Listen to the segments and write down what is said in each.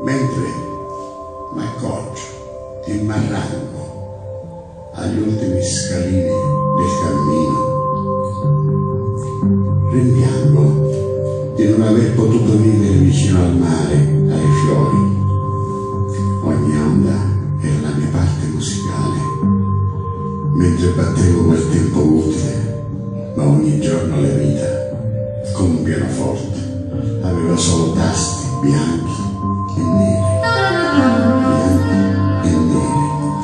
mentre m'accoggio in barranco agli ultimi scalini del cammino, rimpiango di non aver potuto vivere vicino al mare, ai fiori. Ogni onda era la mia parte musicale, mentre battevo quel tempo utile, ma ogni giorno la vita, come un pianoforte, aveva solo tasti bianchi e neri, bianchi e neri.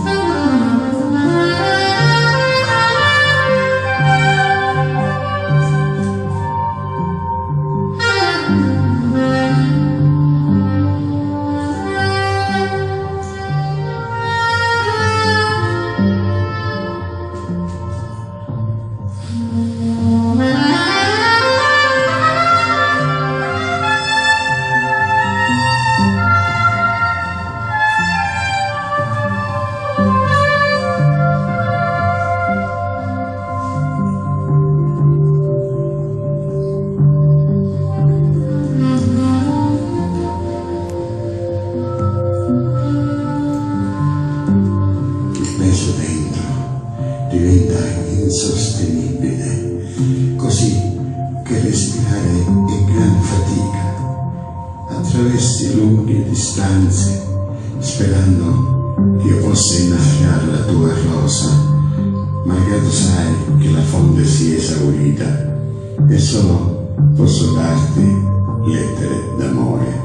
Diventa insostenibile, così che respirare è gran fatica. Attraversi lunghe distanze, sperando che io possa innaffiare la tua rosa, malgrado sai che la fonte sia esaurita e solo posso darti lettere d'amore.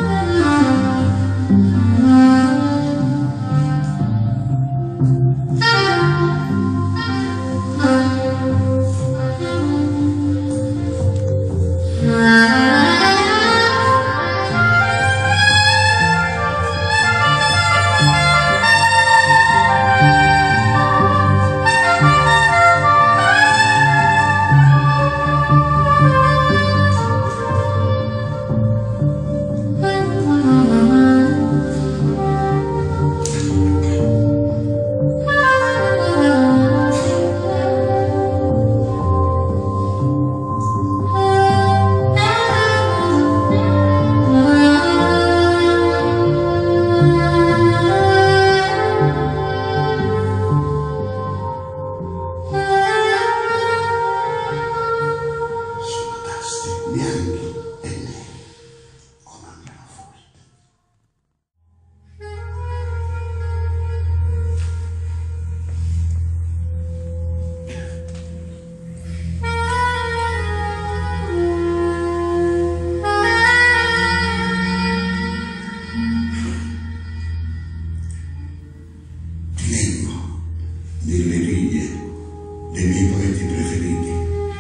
Delle righe dei miei poeti preferiti.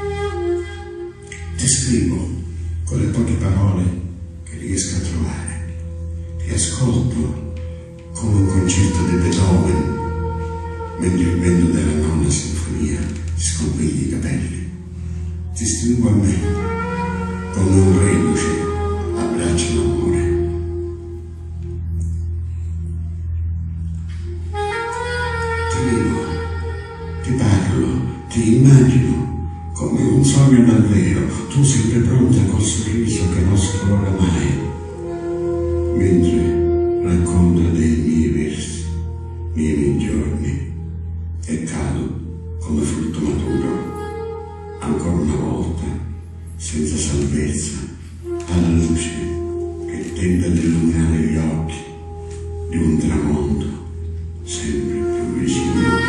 Ti scrivo con le poche parole che riesco a trovare. Ti ascolto come un concerto di Beethoven, mentre il vento della nona sinfonia ti sconfiglie i capelli. Ti stringo a me come un reduce abbraccia l'amore. Ti parlo, ti immagino come un sogno davvero, tu sempre pronta col sorriso che non scolora mai, mentre racconto dei miei versi, miei giorni, e cado come frutto maturo, ancora una volta, senza salvezza, alla luce che tenta di illuminare gli occhi di un tramonto sempre più vicino.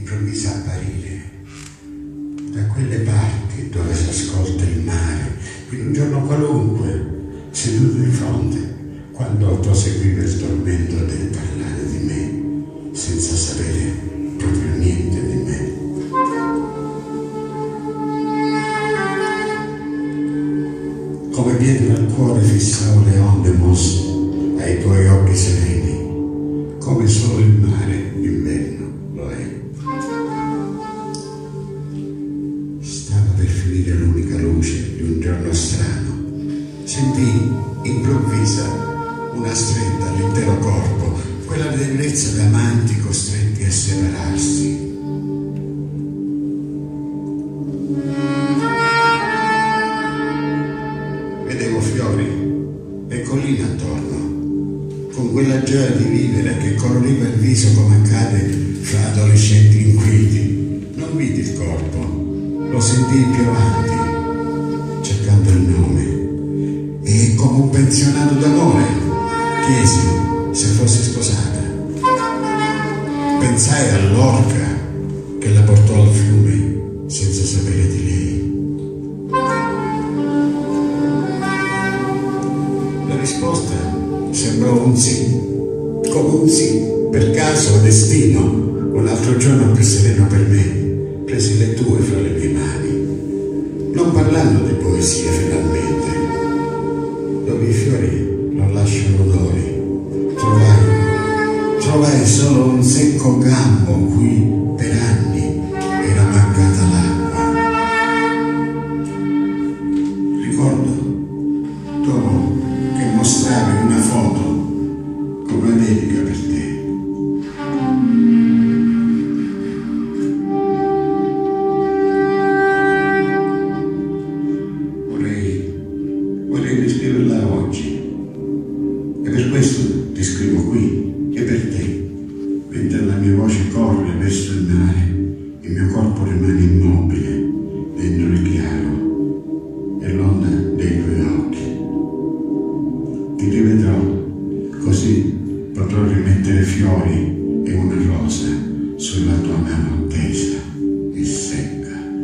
improvvisa apparire da quelle parti dove si ascolta il mare, in un giorno qualunque, seduto di fronte, quando proseguiva il tormento del parlare di me, senza sapere proprio niente di me. Come pietra al cuore fissavo le onde mosse ai tuoi occhi sereni, come solo il mare d'inverno lo è. Stava per finire l'unica luce di un giorno strano. Sentii improvvisa una stretta all'intero corpo, quella debolezza d'amanti costretti a separarsi. Vedevo fiori e colline attorno, con quella gioia di vivere che coloriva il viso come accade fra adolescenti inquieti. Non vidi il corpo, lo sentii più avanti, cercando il nome, e come un pensionato d'amore chiesi se fosse sposata. Pensai all'orca che la portò al fiume senza sapere di lei. La risposta sembrò un sì, come un sì, per caso, destino. Un altro giorno più sereno per me, presi le tue fra le mie mani, non parlando di poesie finalmente, dove i fiori non lasciano odori. Trovai solo un secco gambo cui per anni era mancata l'acqua. Ricordo dopo che mostravi una foto come una dedica per te. Vorrei riscriverla oggi, e per questo ti scrivo qui e per te, mentre la mia voce corre verso il mare, il mio corpo rimane immobile dentro il chiaro e l'onda dei tuoi occhi. Ti rivedrò, così potrò rimettere fiori e una rosa sulla tua mano tesa e secca.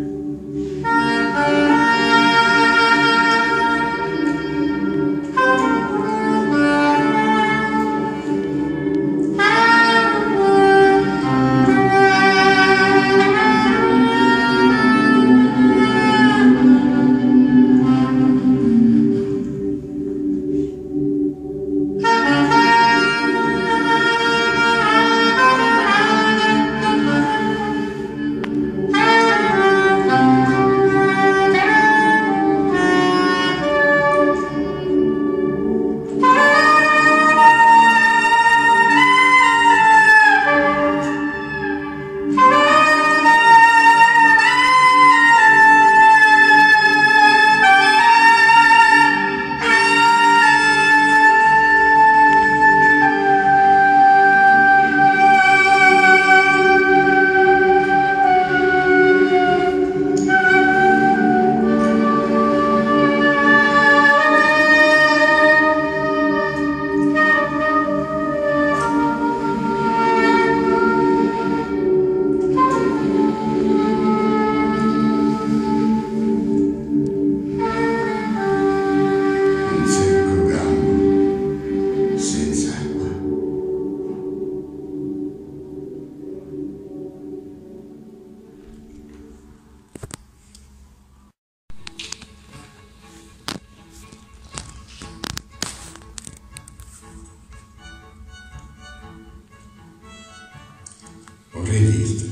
Vorrei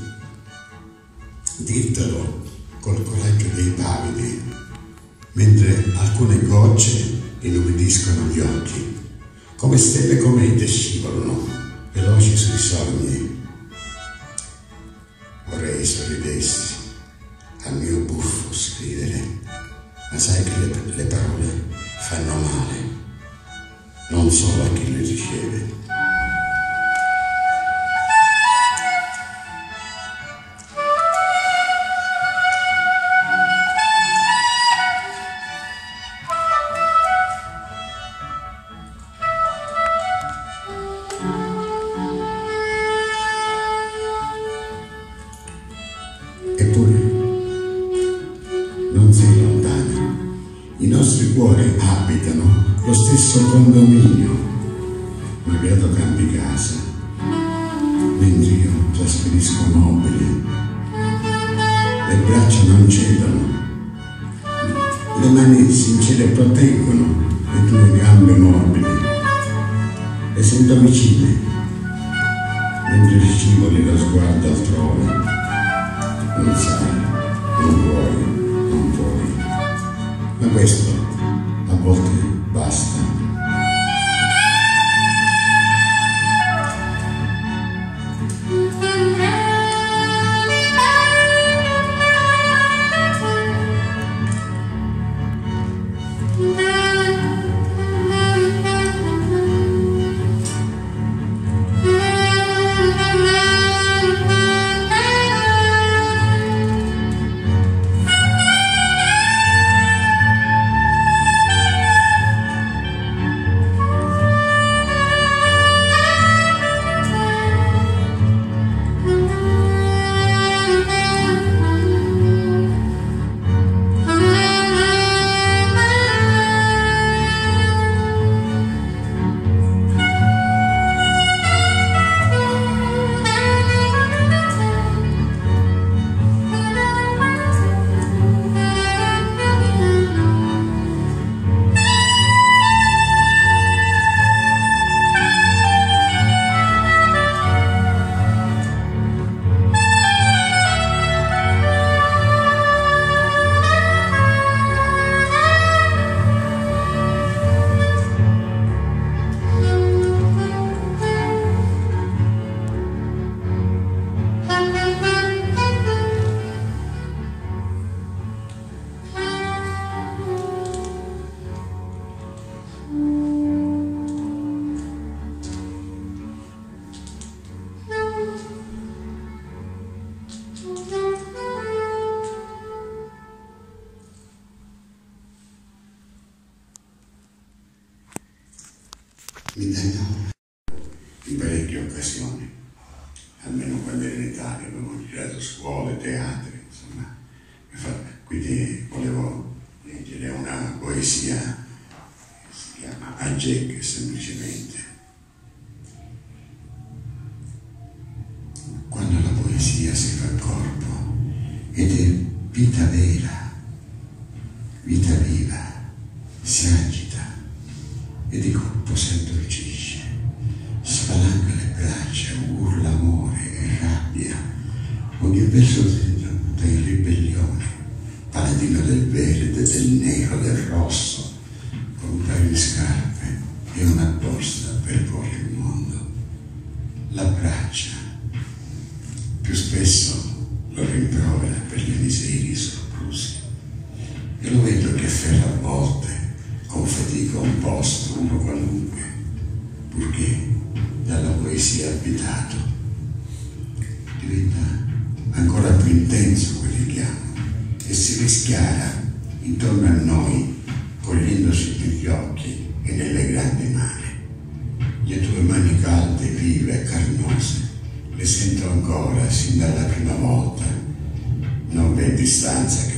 dirtelo col coraggio dei pavidi, mentre alcune gocce inumidiscono gli occhi, come stelle comete scivolano, veloci sui sogni. Vorrei sorridessi al mio buffo scrivere, ma sai che le parole fanno male, non solo a chi le riceve. nostri cuori abitano lo stesso condominio, malgrado cambi casa, mentre io trasferisco mobili, le braccia non cedono, le mani sincere proteggono le tue gambe morbide, le sento vicine, mentre scivoli lo sguardo altrove. Non sai, non vuoi, ma questo a volte basta. Mi danno in parecchie occasioni, almeno quando ero in Italia, avevo girato scuole, teatri, insomma. Quindi volevo leggere una poesia che si chiama Agec, semplicemente. Quando la poesia si fa corpo ed è vita vera, vita viva, si agita e di colpo si addolcisce, spalanca le braccia, urla amore e rabbia, ogni verso muta in ribellione, paladino del verde, del nero, del rosso, con un paio di scarpe e una borsa per porre il mondo. L'abbraccia, più spesso lo rimprovera per gli miseri soprusi, e lo vedo che afferra a volte con fatica un posto, uno qualunque, purché dalla poesia abitato diventa ancora più intenso quel richiamo e si rischiara intorno a noi, cogliendosi negli occhi e nelle grandi mani. Le tue mani calde, vive e carnose, le sento ancora sin dalla prima volta, non v'è distanza